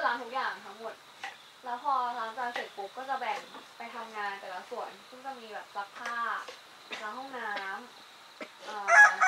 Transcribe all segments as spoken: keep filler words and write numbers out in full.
คือล้างทุกอย่างทั้งหมดแล้วพอล้างจานเสร็จปุ๊บก็จะแบ่งไปทำงานแต่ละส่วนซึ่งจะมีแบบซักผ้าล้างห้องน้ำเอ่อ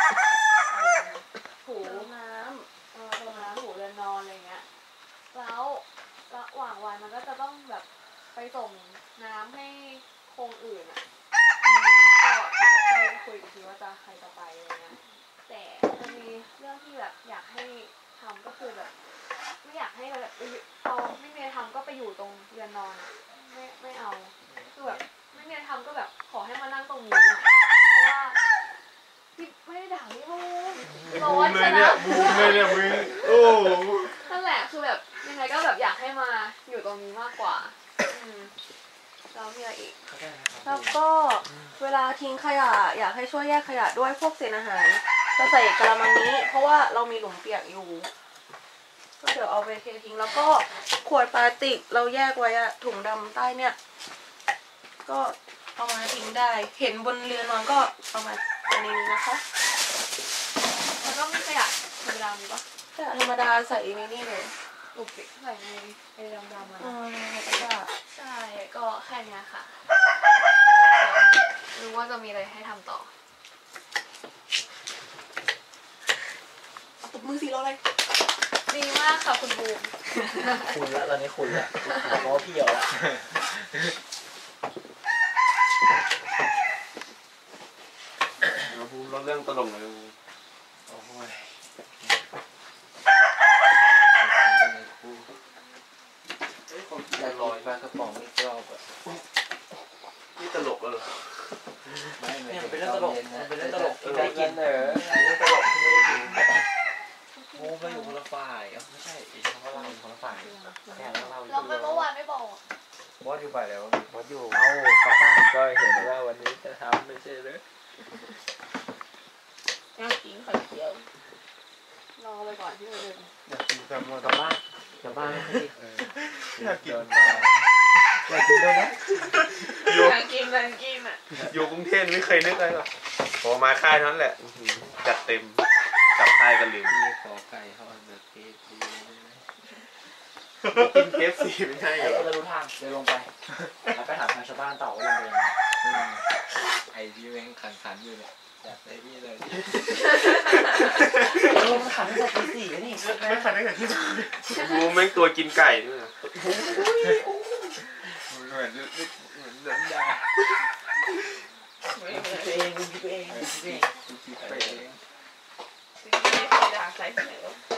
ถูน้ำเออถูน้ำถูเรือนนอนอะไรเงี้ยแล้วระหว่างวันมันก็จะต้องแบบไปส่งน้ำให้โครงอื่นอ่ะก็ค่อยคุยกันทีว่าจะใครจะไปอะไรเงี้ยแต่จะมีเรื่องที่แบบอยากให้ทำก็คือแบบไม่อยากให้แบบเอาไม่มีอะไรทำก็ไปอยู่ตรงเรือนนอนไม่ไม่เอาคือแบบไม่มีอะไรทำก็แบบขอให้มานั่งตรงนี้เพราะว่าที่ไม่ได้ด่าพี่บูมร้อนชนะบูมเลยเนี่ยมึงโอ้นั่นแหละคือแบบยังไงก็แบบอยากให้มาอยู่ตรงนี้มากกว่าแล้วมีอะไรอีกแล้วก็เวลาทิ้งขยะอยากให้ช่วยแยกขยะด้วยพวกเศษอาหารจะใส่กระมังนี้เพราะว่าเรามีหลุมเปียกอยู่ก็เดี๋ยวเอาไปเททิ้งแล้วก็ขวดพลาสติกเราแยกไว้อะถุงดำใต้เนี่ยก็เอามาทิ้งได้เห็นบนเรือนนอนก็เอามาในนี้นะคะแล้วก็มีขยะธรรมดามีปะขยะธรรมดาใส่ในนี่เลยอุปติใส่ในในดำดำมาใช่ก็แค่นี้ค่ะรู้ว่าจะมีอะไรให้ทำต่อตบมือสิรออะไรดีมากค่ะคุณบูมคุณละตอนนี้คุณละเพราะพี่เอาละเราพูดเรื่องตลกเลยโอ้ยจะลอยปลากระป๋องอีกรอบอ่ะนี่ตลกแล้วเหรอไม่เป็นเรื่องตลกเป็นเรื่องตลกที่ได้กินเหรอเรื่องตลกโอ้ไม่อยู่คนละฝ่ายไม่ใช่อีกเขาเล่าคนละฝ่ายแค่เราเล่าเราไปเมื่อวานไม่บอกบอสอยู่ฝ่ายแล้วบอสอยู่เอ้าฝ่ายตั้งก็เห็นว่าวันนี้จะทำไม่ใช่เลยอยากกินไข่เจียวรอไปก่อนที่เราเดินอยากกินแซลมอนกลับบ้านกลับบ้านสิอยากกินอยากกินด้วยนะอยากกินอยากกินอ่ะอยู่กรุงเทพไม่เคยนึกอะไรหรอกพอมาค่ายนั้นแหละจัดเต็มจับค่ายกันเลยขอไก่เขาอันเดอร์เคสดีกินเคฟซีไม่ใช่เหรอเรารู้ทางเดินลงไปแล้วไปถามทางชาวบ้านต่อว่าลงไปยังไงไอ้ที่แม่งขันๆอยู่เนี่ยอยากได้พี่เลยโอ้มันขันตั้งแต่ปีสี่แล้วนี่ไม่ขันตั้งแต่ที่บูมแม่งตัวกินไก่ด้วยเหมือนเหมือนเดินยาตัวเองดูตัวเองดูตัวเองดูตัวเองไม่เคยด่าใครเลย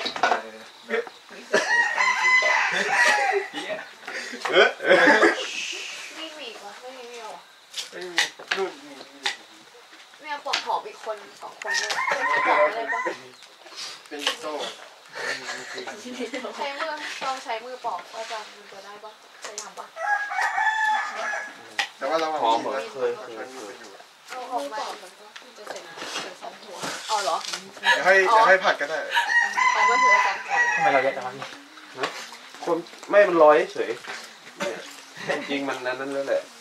เออไม่มีวะไม่มีไม่เอาไม่มีนู่นเนี่ยปอกหอมอีกคนสองคนเลยไม่ปอกอะไรปะเป็นโซ่ใช้มือลองใช้มือปอกว่าจะมันจะได้ปะเคยทำปะแต่ว่าเราหอมเคยเคยเคยเอาออกมาจะเสร็จเสร็จสองหัวอ๋อเหรอเดี๋ยวให้เดี๋ยวให้ผัดก็ได้เอามาถือสองหัวทำไมเราแยกกันวะคนไม่มันลอยเฉยจริงมันนั้นนั่นแล้วแหละ